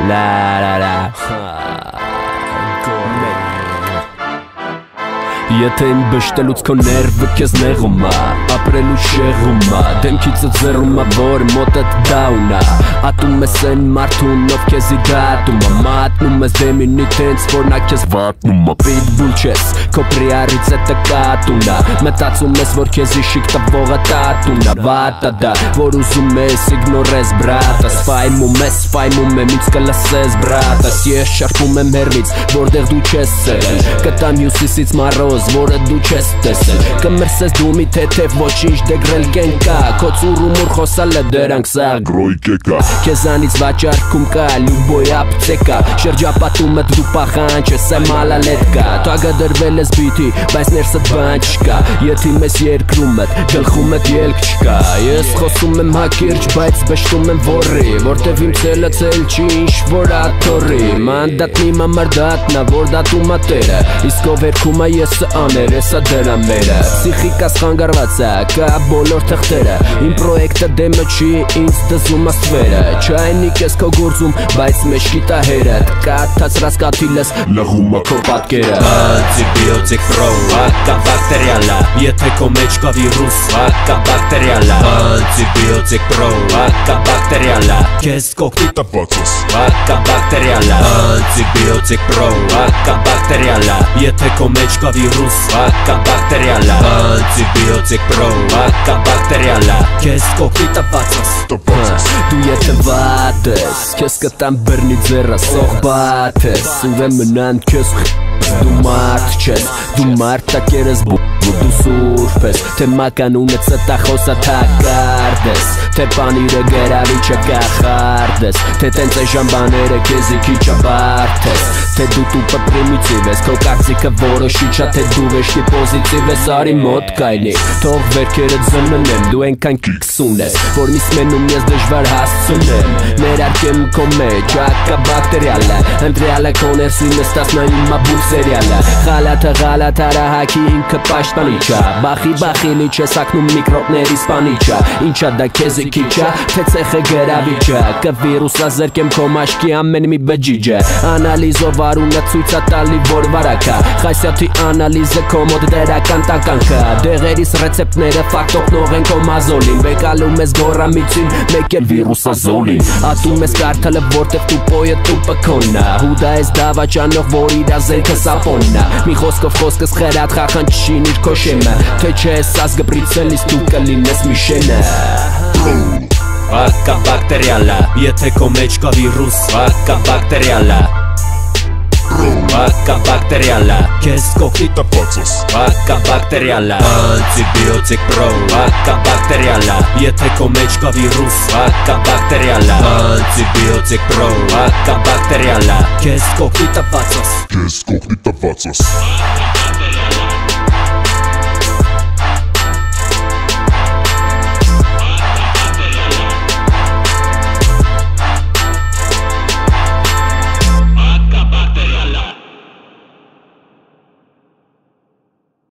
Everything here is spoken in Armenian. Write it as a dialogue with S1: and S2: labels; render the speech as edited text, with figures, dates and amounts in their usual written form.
S1: Եթե իմ բշտելուց քո ներվը քեզ նեղում ա, ապրելու շեղում ա, դեմքիցը ձեռում ա, որ մոտդ դաուն ա, ատում ես են մարդուն, ով քեզի դատում ա, մատնում ես դեմին տենց, որ նա քեզ վատնում ա, պիտբուլ չես, քո պրիարից է տկատուն ա, մտածում ես, որ քեզի շիկ տվողը տատուն ա, վատա դա, որ ուզում ես իգնորես բրատս, ֆայմում եմ, ինձ կլսես բրատս, ես շարքում եմ հեռվից, որտեղ դու չես սերել, կտամ հյուսիսից մարոզ, որը դու չես տեսել, կմրսես դու մի թեթև ոչինչ դեգրել կենկա, քո ծուրումուր խոսալ է դրանք սա գրոյկեկա, քեզանից վաճառքում կա, լյուբոյ ապցեկա, շրջապատումդ դու պախանչ ես է մալալետկա, թագը դրվել ես բիթի, բայց ներսդ բան չկա, եթի մեզ երկրումդ, գլխումդ ելք չկա, ես խոսում եմ հակիրճ, բայց բշտում եմ որի, որտև իմ ցելը ցել չի ինչ որ աթորի, մանդատն իմ ամարդատնա, որ դատում ա տերը, իսկ ով երգում ա ես աներ, եսա դրա մերը, սիխիկաս խանգարված ա, կա բոլոր թղթերը, իմ պրոյեկտը դեմը չի, ինձ դզում ա ստվերը, չայնիկ ես քո գործում, բայց մեջքի տա հերդ, կաթացրած կաթիլես, լղում ա քո պատկերը, անտիբիոտիկ պրո, ակա բակտերիալա, եթե քո մեջ կա վիրուս, ակա բակտերիալա, անտիբիոտիկ պրո, ակա բակտերիալա, քեզ կոկտիտը բացես, ակա բակտերիալա, անտիբիոտիկ պրո, ակա բակտերիալա, եթե քո մեջ կա վիրուս, ակա բակտերիալա, անտիբիոտիկ պրո, ակա բակտերիալա, քեզ կոկտիտը բացես, դու եթե վատ ես, քեզ կտամ բրնի ձեռը, սող բատ ես, ուրեմն քեզ դու մարդ չես, դու մարդակեր ես դու սուրբ ես, թե մականունը ծտախոսա թակարդ ես, թե պանիրը գերավիչը կախարդ ես, թե տենց է ժամբաները կեզի քիչ ապարդ ես, թե դու տուպը պրիմիտիվ ես, քո կարծիքը որոշիչ ա, թե դու վեշտի պոզիտիվ ես, արի մոտ կայնի, թող վերքերը ձննեմ, դու ենքան կիքսուն ես, որ միս մենում ես դժվար հասցնեմ, ներարկեմ քո մեջ, ակա բակտերիալը, ընտրյալը քո ներսի նստած նա իմ աբուր սերիալը, խալաթը արահակի ինքը պաշտպանիչա, բախի լիչ ես ակնում միկրոբների սպանիչա, ինչա դա քեզի քիչա, թե ցեխը գրավիչա, կվիրուսա զրկեմ քո մաշկի ամեն մի բջիջը, անալիզով արունը ցույց ա տալի որ վարակա, խասյաթի անալիզը քո մոտ դերական տականքա, դեղերիս ռեցեպտները ֆակտոկնող են քո մազոլին, բեկալում ես գորամիցին, մեկ էլ վիրուսա զոլին, ատում ես կարդալը որտև տուպոյը տուպը քոննա, հուդա ես դավաճանող որ իրա զենքը սապոննա, մի խոսքով խոսքս խերատ խախան չշին իր քո շեմը, թե չես ազգպրիցելիս դու կլինես մի շենը, ակա բակտերիալա, եթե քո մեջ կա վիրուս, ակա բակտերիալա, ակա բակտերիալա, քեզ կոկտիտը բացես, ակա բակտերիալա, անտիբիոտիկ պրո, ակա բակտերիալա, եթե քո մեջ կա վիրուս, ակա բակտերիալա, անտիբիոտիկ պրո, ակա բակտերիալա, քեզ կոկտիտը բացես, քեզ կոկտիտը բացես.